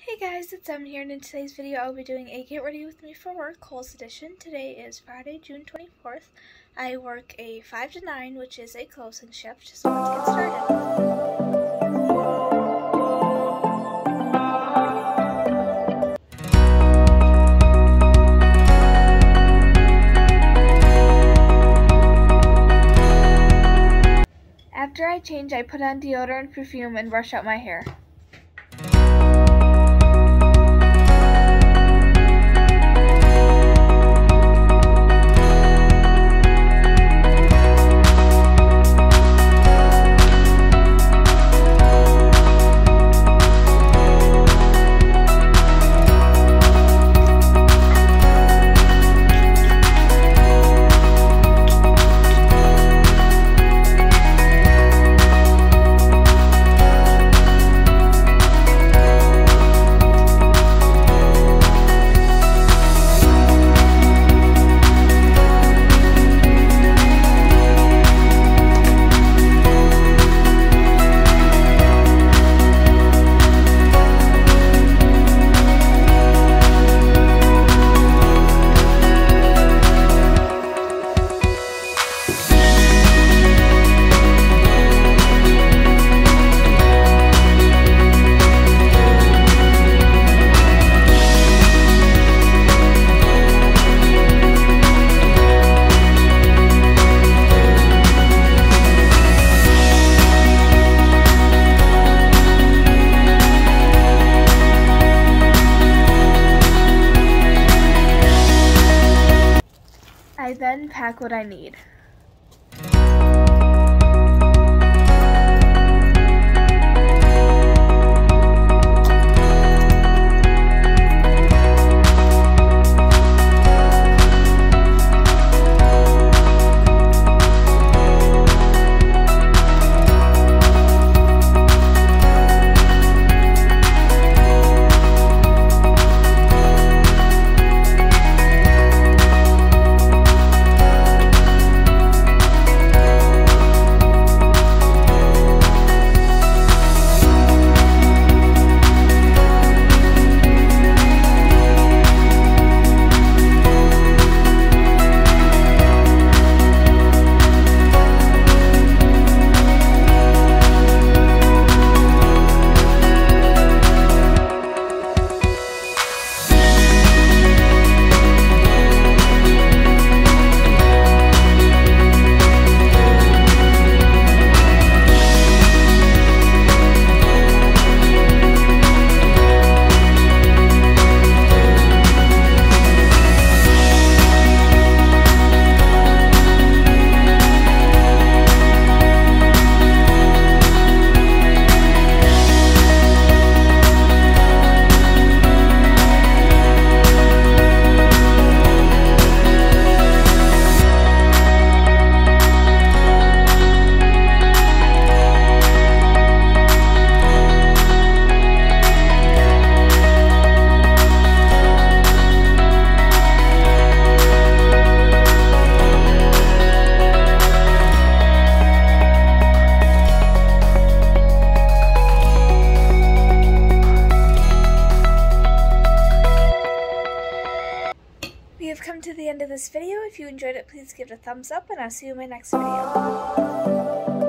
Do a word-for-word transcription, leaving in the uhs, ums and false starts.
Hey guys, it's Em here, and in today's video I'll be doing a Get Ready With Me for Work Kohl's edition. Today is Friday, June twenty-fourth. I work a five to nine, which is a closing shift, so let's get started. After I change, I put on deodorant, perfume, and brush out my hair. I then pack what I need. We have come to the end of this video. If you enjoyed it, please give it a thumbs up, and I'll see you in my next video.